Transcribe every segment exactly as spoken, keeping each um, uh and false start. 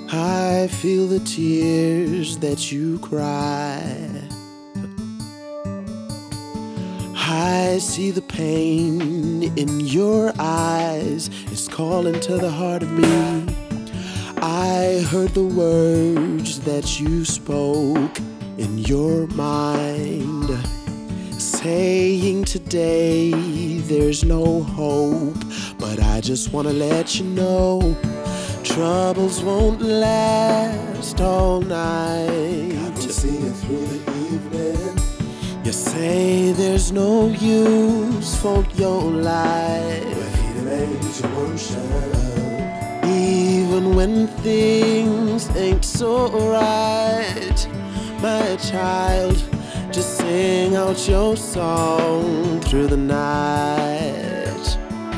I feel the tears that you cry. I see the pain in your eyes. It's calling to the heart of me. I heard the words that you spoke in your mind, saying today there's no hope. But I just wanna let you know, troubles won't last all night. God will see you through the evening. You say there's no use for your life, but He demands your worship. even when things ain't so right. My child, just sing out your song through the night.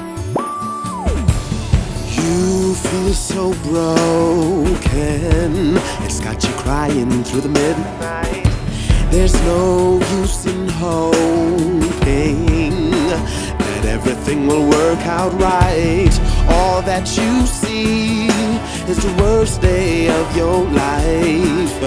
You feel so broken, it's got you crying through the midnight. There's no use in hoping that everything will work out right. All that you see is the worst day of your life,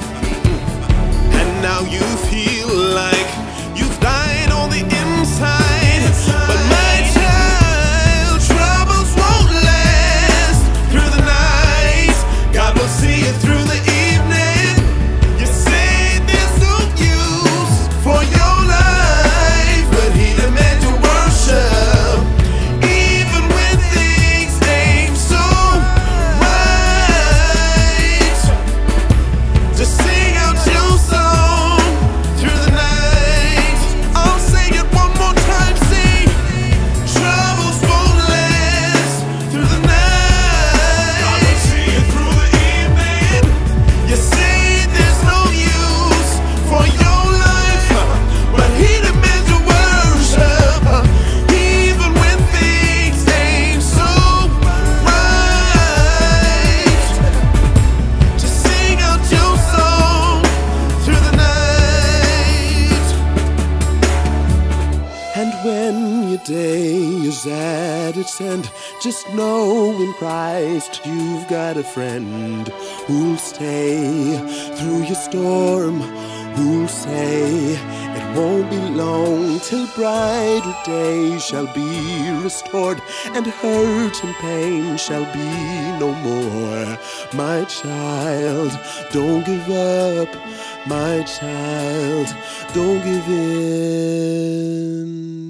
and now you feel like you've died on the inside. But my child, troubles won't last through the night. God will see you through the evening. You say there's no use for your life, but He demands your worship, even when things ain't so right. Just sing out your song through the night. I'll sing it one more time. Sing, troubles won't last through the night. God will see you through the evening. You say there's no use for your life, but He demands your worship, even when things ain't so right. Just sing out your song through the night. And when your day is at its end, just know in Christ you've got a friend who'll stay through your storm, who'll say it won't be long till brighter days shall be restored, and hurt and pain shall be no more. My child, don't give up. My child, don't give in.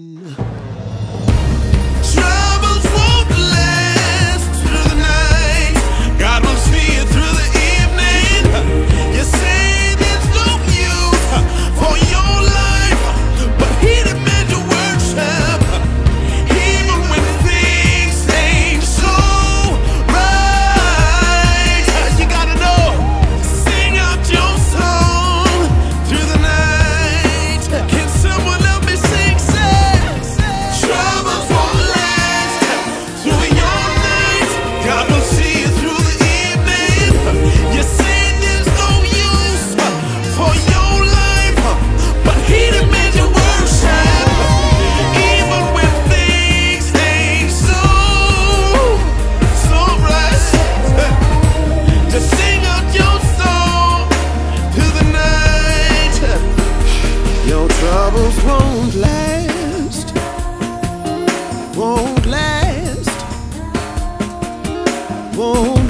Troubles won't last through the night. God will see you through the evening. You say there's no use for your life, but He demands your worship, even when things ain't so right. You gotta know, sing out your song through the night. Can someone help me sing? Say, troubles won't last through your night. God will see you through the evening. You say there's no use for your life, but He demands your worship, even when things ain't so, so right. Just sing out your song through the night. Your troubles won't last, won't last, won't